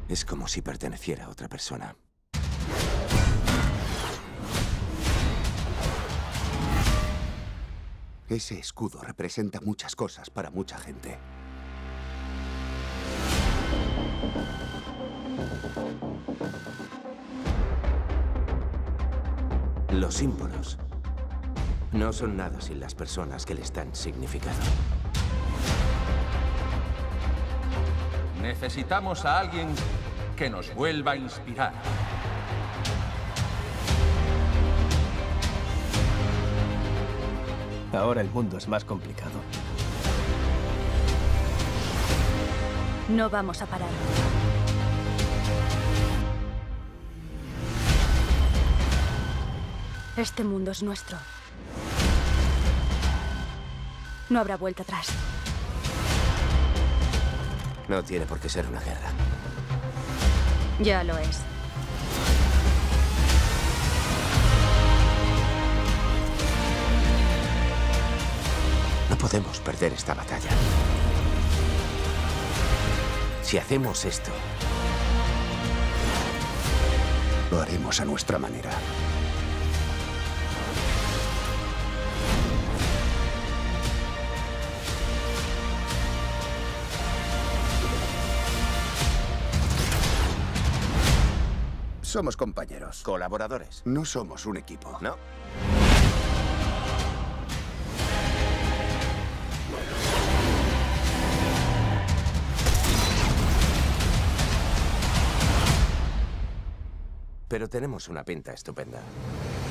Es como si perteneciera a otra persona. Ese escudo representa muchas cosas para mucha gente. Los símbolos no son nada sin las personas que les dan significado. Necesitamos a alguien que nos vuelva a inspirar. Ahora el mundo es más complicado. No vamos a parar. Este mundo es nuestro. No habrá vuelta atrás. No tiene por qué ser una guerra. Ya lo es. No podemos perder esta batalla. Si hacemos esto, lo haremos a nuestra manera. Somos compañeros. colaboradores. No somos un equipo. ¿No? Pero tenemos una pinta estupenda.